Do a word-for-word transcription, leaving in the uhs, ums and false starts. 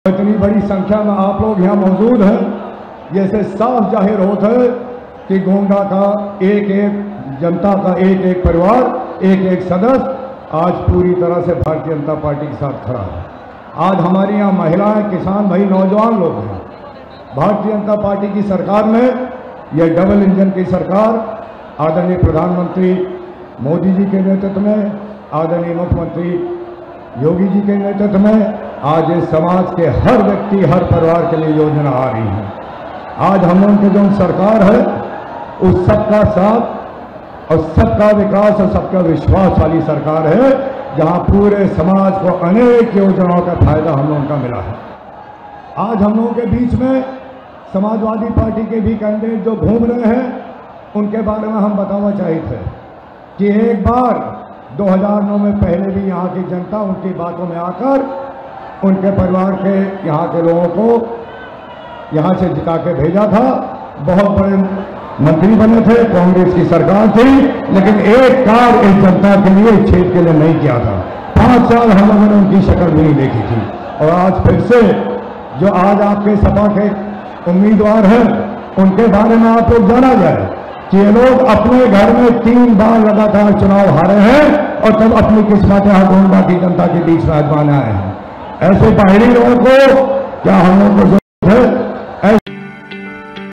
इतनी बड़ी संख्या में आप लोग यहाँ मौजूद हैं, जैसे साफ जाहिर होता है कि गोंडा का एक एक जनता का एक एक परिवार, एक एक सदस्य आज पूरी तरह से भारतीय जनता पार्टी के साथ खड़ा है। आज हमारे यहाँ महिलाएं, किसान भाई, नौजवान लोग हैं। भारतीय जनता पार्टी की सरकार में, यह डबल इंजन की सरकार आदरणीय प्रधानमंत्री मोदी जी के नेतृत्व में, आदरणीय मुख्यमंत्री योगी जी के नेतृत्व में आज इस समाज के हर व्यक्ति, हर परिवार के लिए योजना आ रही है। आज हम लोगों की जो सरकार है उस सबका साथ और सबका विकास और सबका विश्वास वाली सरकार है, जहां पूरे समाज को अनेक योजनाओं का फायदा हम लोगों का मिला है। आज हम लोगों के बीच में समाजवादी पार्टी के भी कैंडिडेट जो घूम रहे हैं, उनके बारे में हम बताना चाहते थे कि एक बार दो हज़ार नौ में पहले भी यहाँ की जनता उनकी बातों में आकर उनके परिवार के, यहाँ के लोगों को यहाँ से जिता के भेजा था। बहुत बड़े मंत्री बने थे, कांग्रेस की सरकार थी, लेकिन एक कार्य इस जनता के लिए, इस क्षेत्र के लिए नहीं किया था। पांच साल हम लोगों ने उनकी शक्ल भी नहीं देखी थी। और आज फिर से जो आज आपके सपा के उम्मीदवार हैं, उनके बारे में आप लोग जाना जाए कि ये लोग अपने घर में तीन बार लगातार चुनाव हारे हैं और तब अपनी किस्मत यहाँ गोंडा की जनता के बीच में आजमाने आए हैं। ऐसे बाहरी लोगों को क्या हम लोगों को जरूरत है?